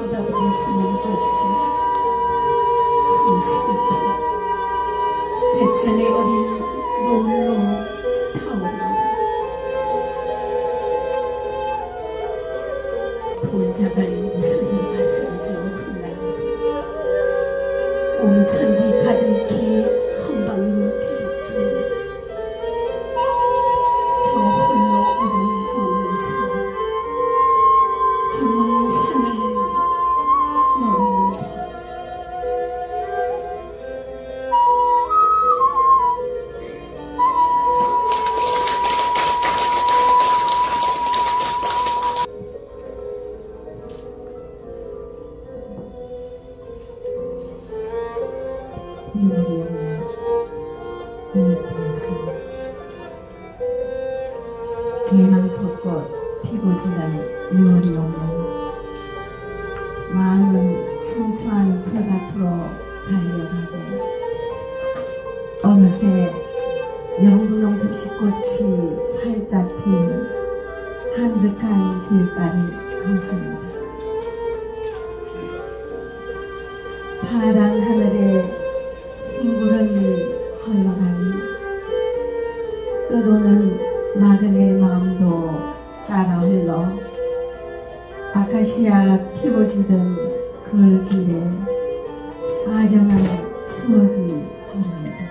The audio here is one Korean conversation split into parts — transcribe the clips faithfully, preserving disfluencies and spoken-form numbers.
쏟아부을 수는 없어. 그 슬픔 백전의 어린 노을로 타오른다. 돌자간 무수히 가슴져 흘러간다. 온 천지 가득히 한방울 괴롭힌다. 저 홀로 우르르면서 좁은 산을 넘는다. 유월이 오면 눈앞에서 개망초꽃 피고 지난 유월이 오면 마음은 풍초한 풀 앞으로 달려가고 어느새 영분홍 득시꽃이 활짝 핀 한적한 길가를 걷습니다. 파란 하늘에 흰구름이 흘러가니 떠도는 나그네 마음도 따라 흘러 아카시아 피고지던 그 길에 아련한 추억이 흐릅니다.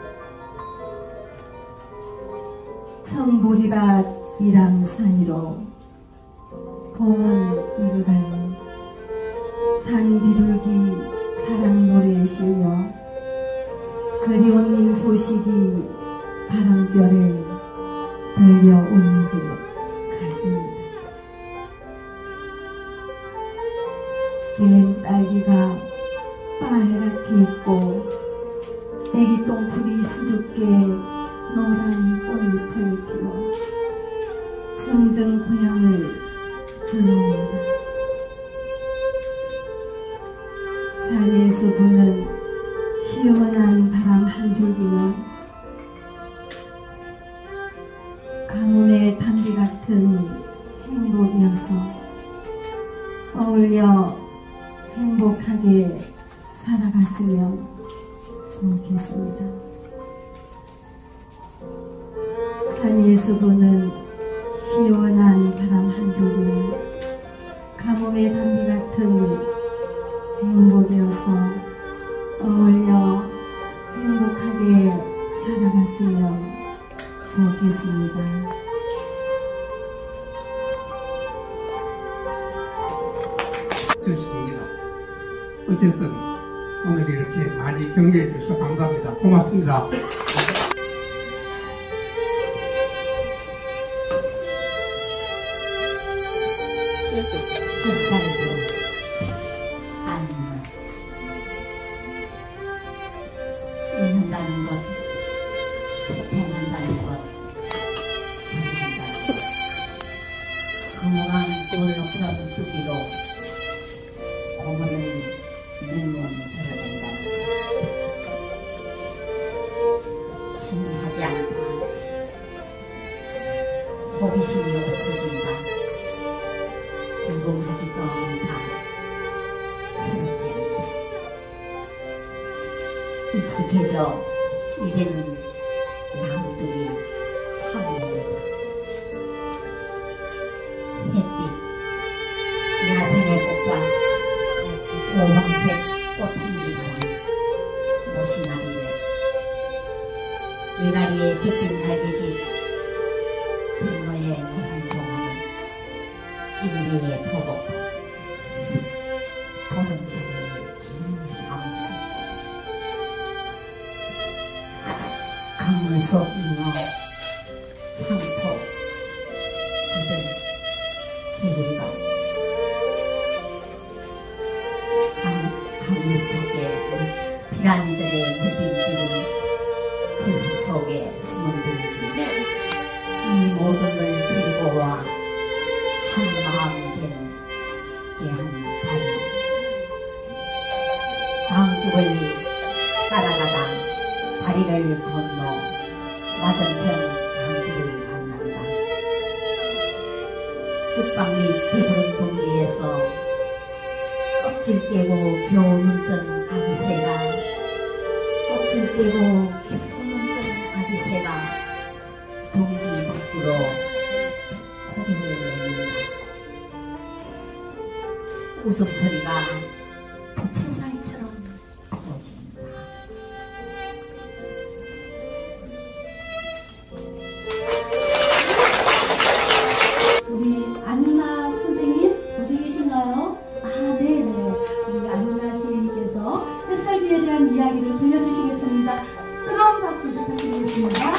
청보리밭 이람 사이로 봄은 이르가니 산 비둘기 사랑 노래에 실려 그리운 님 소식이 바람결에 들려오는 것 같습니다. 갠 딸기가 빠르게 있고 애기 똥풀이 수줍게 노란 꽃잎을 피워 정든 고향을 불러옵니다. 산에서 부는 시원한 바람 한 줄기는 가뭄의 단비 같은 행복이어서 어울려 행복하게 살아갔으면 좋겠습니다. 산에서 부는 시원한 바람 한 줄기는 가뭄의 단비 같은 행복이어서 어울려 행복하게 살아갔으면 좋겠습니다. 좋습니다. 어쨌든 오늘 이렇게 많이 경계해 주셔서 감사합니다. 고맙습니다. 햇살도 아니면 잊는다는 것, 소통한다는 것, 한다는 것. 건강한 올라프라는 주기로 고문을 눈먼 들어간다는 것. 신하지 않다. 호기심이 없어진다. 궁금하지도 않다. 새롭지 않다. 익숙해져 이제는 나무들이 하늘이다. 햇빛, 야생의 꽃과 오황색 꽃향기가 모시나리에 위가리의 짙은 달기지 분노의 노란 동안 진리의 토복 보는 자의 긴 잠수 강물 속 잉어 창포 그들 개구리가 강물 속에 피란들의 무딘지는 그 속에 숨은 동지 이 모든 걸 들고 와 한 마음이 되는 대한다리 강둑을 따라가다 다리를 건너 맞은편 강둑을 만난다. 끝방 및 배부른 동지에서 껍질 깨고 겨우 눈뜬 아기새가 껍질 깨고 겨우 눈뜬 아기새가 동기 밖으로 고개를 내민다. 웃음소리가 부채살처럼 부러진다. 우리 안윤아 선생님 어디 계신가요? 아, 네네. 우리 안윤아 시인께서 햇살비에 대한 이야기를 들려주시겠습니다. 뜨거운 박수 부탁드리겠습니다.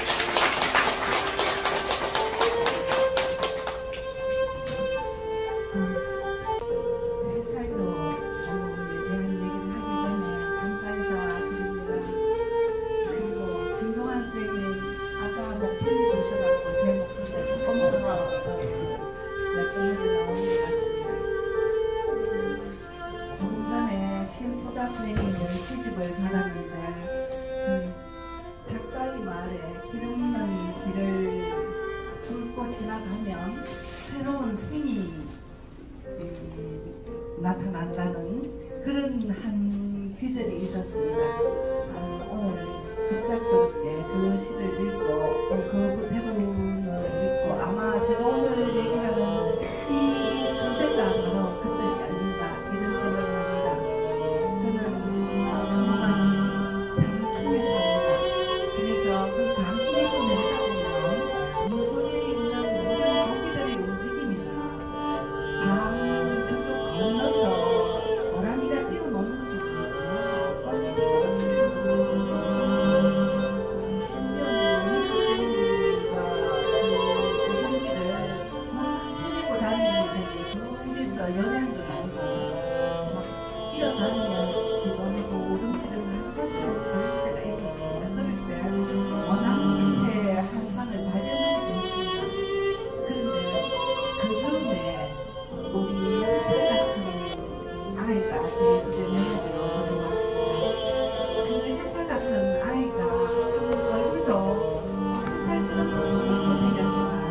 시집을 받았는데 음, 작가의 말에 기름는 길을 뚫고 지나가면 새로운 생이 음, 나타난다는 그런 한 귀절이 있었습니다. 아, 오늘 급작스럽게 그 시를 읽고 또 그 대본을 읽고 아마 제가 오늘 얘기하는 이 주제가 바로 그 뜻이 아닌가 이런 생각을 합니다. 그 강에서 내려가보면 물속에 있는 모든 고기들의 움직임이나 강 저쪽 건너서 고라니가 뛰어노는 것도 보이고요. 심지어 미술생과 그 공기를 막 헤매고 다니는데 둘이서 연애한도 나오고 막 뛰어다니면 기본이고 오줌질을 항상 그럴 때가 있었습니다. 그럴 때 워낙 미세 한 상을 발견하게 됐습니다. 그런데 그 즈음에 우리 햇살 같은 아이가 제 집에 면접을 얻어서 왔습니다. 그 햇살 같은 아이가 얼굴도 햇살처럼 예쁘게 생겼지만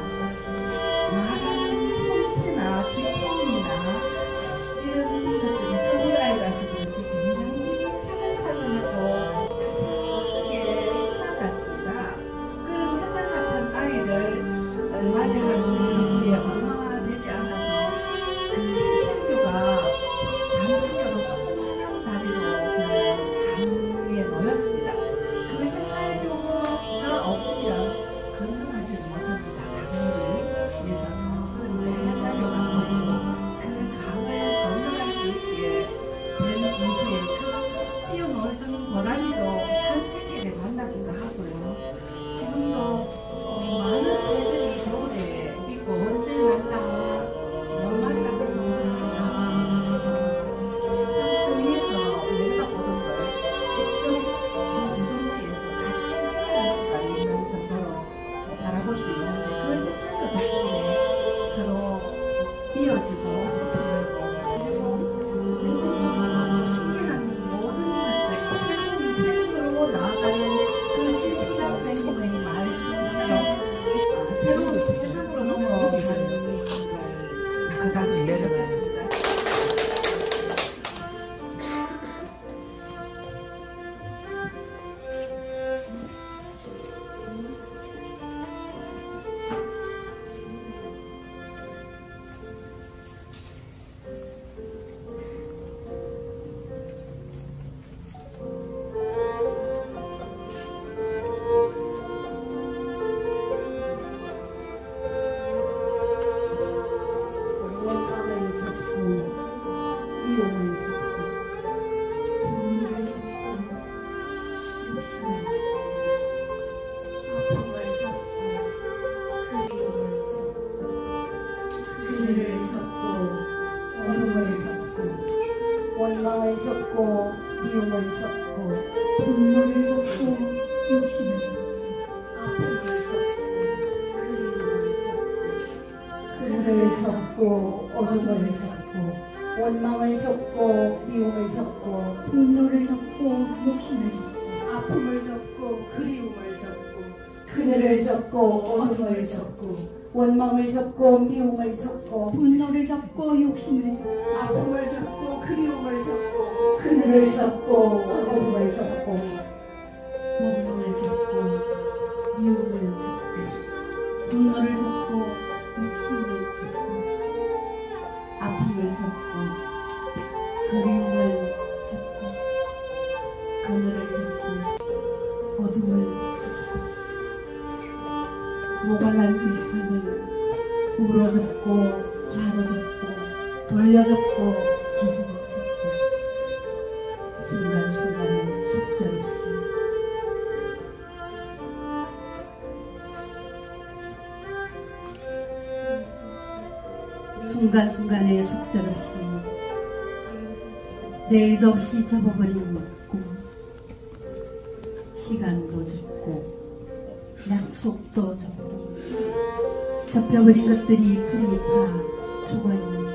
말하는 폼새나 기품이나 이런 것들이 서울 아이라서 그런지 굉장히 사근사근하고 맞이하는 우리의 엄마가 되지 않아서 생류가 단순으로 조그마한 다리로 강 위에 놓였습니다. 그 햇살료가 없으면 건강하지 못합니다. 강물이 있어서. 그런데 햇살료가 보이고 그 강을 건너갈 수 있게 되는 이후에 그 뛰어놀던 고라니도 산책길에 만나기도 하고요. 지금도 어, 많은 새들이 겨울에 있고 언제 난다 얼마나 식상천리에서 우리가 보는 걸 직접 주동지에서 같이 살아갈 수가 있는 정도로 바라볼 수 있는데 그 햇살도 덕분에 서로 이어지고 소통하고 그리고 신기한 모든 것들 새로운 생으로 나아가는 그 실생생의 말씀처럼 새로운 세상으로 넘어가는 아가씨 내려가셨어요. 원망을 접고 미움을 접고 분노를 접고 욕심을 접고 아픔을 접고 그리움을 접고 그를 접고 어둠을 접고 원망을 접고 미움을 접고 분노를 접고 욕심을 접고 아픔을 접고 그리움을 접고 그늘을 접고 어둠을 접고 원망을 접고 미움을 접고 분노를 접고 욕심을 접고 아픔을 접고 그리움을 접고 그늘을 접고 어둠을 접고 원망을 접고 미움을 접고 분노를 접고 욕심을 접고 아픔을 접고 그리움을 접고 그늘을 접고 어둠을 접고 모가난 일상을 우로 접고 좌로 접고 돌려 접고 계속 접고 순간순간에 속절없이 순간순간에 속절없이 내일도 없이 접어버린 꿈 시간도 접고 약속도 접고 접혀버린 것들이 풀잎아 죽어있는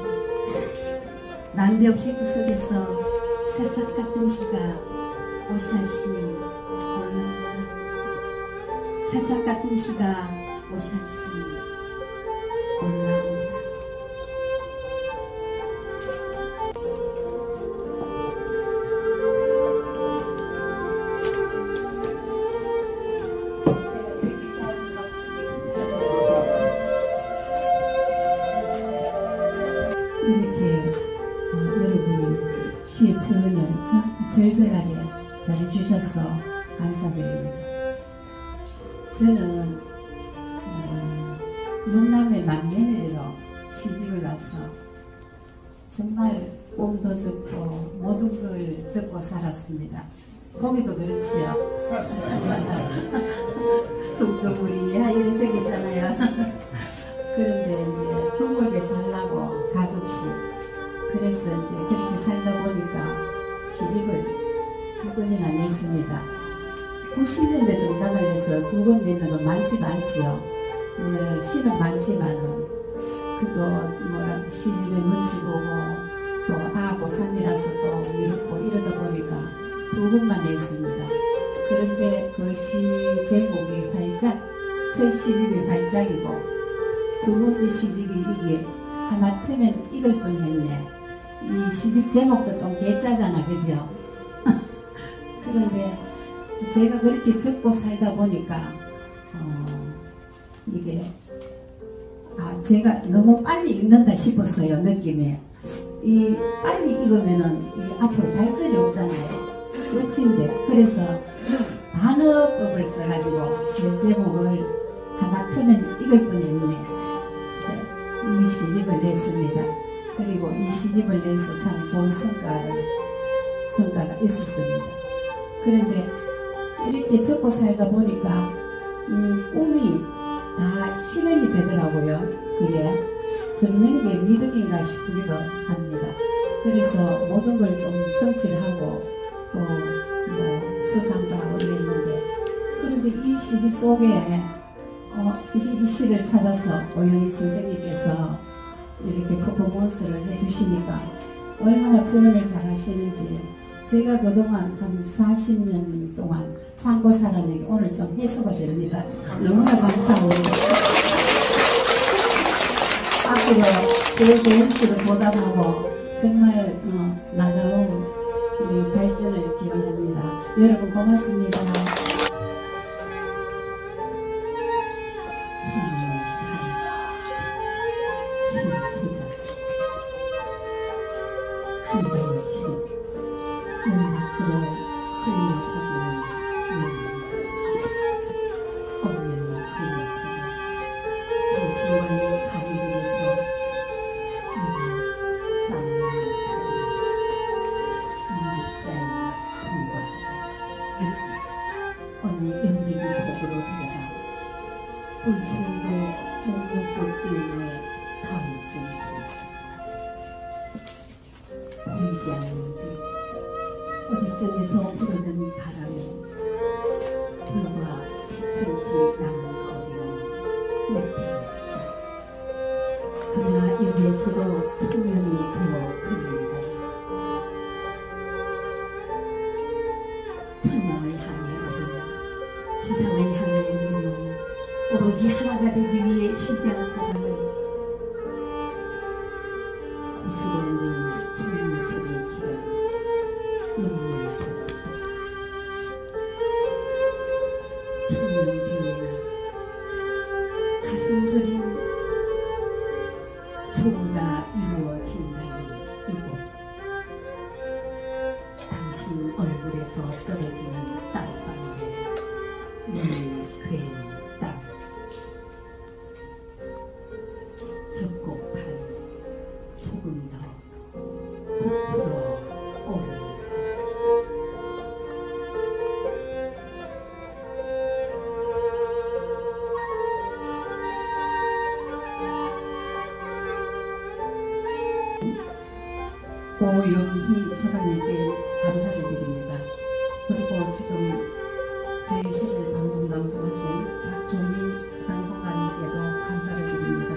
난데없이 그 속에서 새싹 같은 시가 오샷이 올라온다. 새싹 같은 시가 오샷이 올라온다. 이렇게 어, 여러분이 시의 표현을 절절하게 잘해주셔서 감사드립니다. 저는 어, 육남의 막내내리로 시집을 와서 정말 꿈도 적고 모든 걸 적고 살았습니다. 거기도 그렇지요. 동동우리 하율이 생겼잖아요. 그런데 이제 둥글게 살라고 가급씩 그래서 이제 그렇게 살다 보니까 시집을 두 번이나 냈습니다. 구십 년대 등단을 해서 두 번 내는 건 많지 않지요. 어, 시는 많지만은 그도 뭐 시집에 눈치 보고 또 아 고삼이라서 또 이렇고 이러다 보니까 두 번만 냈습니다. 그런데 그 시 제목이 발작, 첫 시집이 발작이고 두 번째 시집이 이게 하마터면 이걸 뻔했네. 이 시집 제목도 좀 개짜잖아, 그죠? 그런데 제가 그렇게 적고 살다 보니까 어, 이게 아 제가 너무 빨리 읽는다 싶었어요. 느낌에 이 빨리 읽으면은 이 앞으로 발전이 없잖아요. 끝인데 그래서 단어법을 써가지고 시 제목을 하마터면 이걸 뻔했네. 이 시집을 냈습니다. 그리고 이 시집을 내서 참 좋은 성과를, 성과가 있었습니다. 그런데 이렇게 적고 살다 보니까 음, 꿈이 다 실현이 되더라고요. 그게 적는 게 미덕인가 싶기도 합니다. 그래서 모든 걸 좀 성취하고 또 뭐 수상도 하고 이랬는데 그런데 이 시집 속에 어, 이, 이 시를 찾아서 오영희 선생님께서 이렇게 퍼포먼스를 해주시니까 얼마나 표현을 잘 하시는지 제가 그동안 한 사십 년 동안 참고 살았는 게 오늘 좀 해소가 됩니다. 너무나 감사합니다. 앞으로 제 좋은 시를 보답하고 정말 어, 나가운 우리 발전을 기원합니다. 여러분 고맙습니다. 시작. 한 번씩 음악으로 흘려가는 꽃면을 흘렸으니 당신과의 가정에서 쌍문을 타고 인직자의 풍과 오늘 연기기 속으로 들어가 본생도 동력꽃지에 닿을 수 있습니다. 보이지 않는데 어디쯤에서 부르는 바람이 불과 십 센티미터 남은 거리로 맺힙니다. 그러나 여기에서도 청년이 더 들린다. 천명을 향해 오르며 지상을 향해 눈을 오로지 하나가 되기 위해 쉬지 않고 비친다는 이곳, 당신 얼굴에서 떨어지는 땀방울에 눈이 괴인 땅, 적고팔 조금 더 부풀어 오른다. 오영희 소장님께 감사를 드립니다. 그리고 지금 저희 시를 방송 방송하신 박종희 방송가님께도 감사를 드립니다.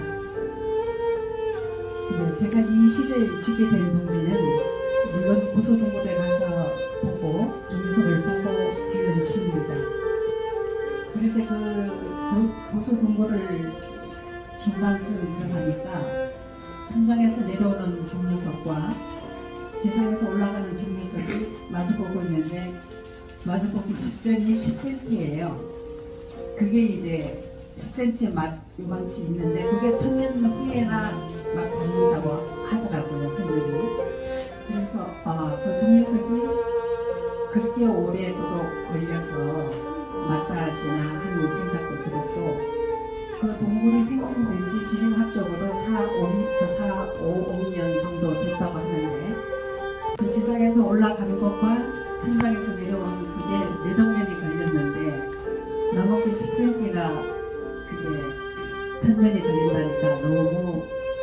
네, 제가 이 시를 지게 된 동기는 물론 고소동굴에 가서 보고 종이소를 보고 지은 시입니다. 그런데 그 고소동굴을 중간쯤 들어가니까 천장에서 내려오는 종류석과 지상에서 올라가는 종류석이 마주보고 있는데 마주보기 직전이 십 센티미터예요. 그게 이제 십 센티미터 맛 요만치 있는데 그게 천년 후에나 막 닿는다고 하더라고요, 흔히. 그래서 아, 그 종류석이 그렇게 오래도록 걸려서 마땅하지나 하는 생각도 들었고, 그 동굴이 생성된 지 지진학적으로 사, 오 년 정도 됐다고 하는데, 그 지상에서 올라가는 것과 천장에서 내려오는 그게 네동 년이 걸렸는데, 나머지 십 센티미터가 그게 천 년이 걸린다니까 너무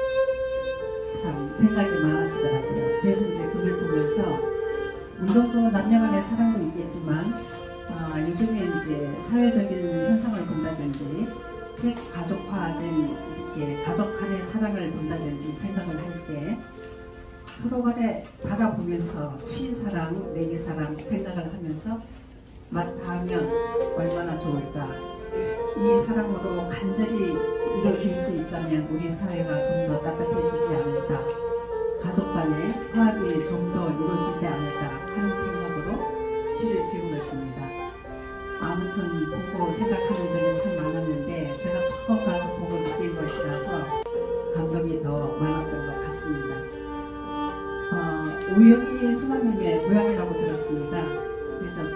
참 생각이 많아지더라고요. 그래서 이제 그걸 보면서, 물론 또 남녀간의 사랑도 있겠지만, 아, 요즘에 이제 사회적인 현상을 본다든지, 가족화된 이렇게 가족 간의 사랑을 본다든지 생각을 할 때 서로 간에 바라보면서 치사랑, 내기사랑 생각을 하면서 맞닿으면 얼마나 좋을까. 이 사랑으로 간절히 이루어질 수 있다면 우리 사회가 좀 더 따뜻해지지 않을까. 가족 간의 화합이 좀 더 이루어지지 않을까 하는 생각으로 시를 지은 것입니다. 아무튼 보고 생각하는 점이 참 많았는데 제가 처음 가서 보고 느낀 것이라서 감동이 더 많았던 것 같습니다. 어, 우영희 수사님의 고향이라고 들었습니다. 그래서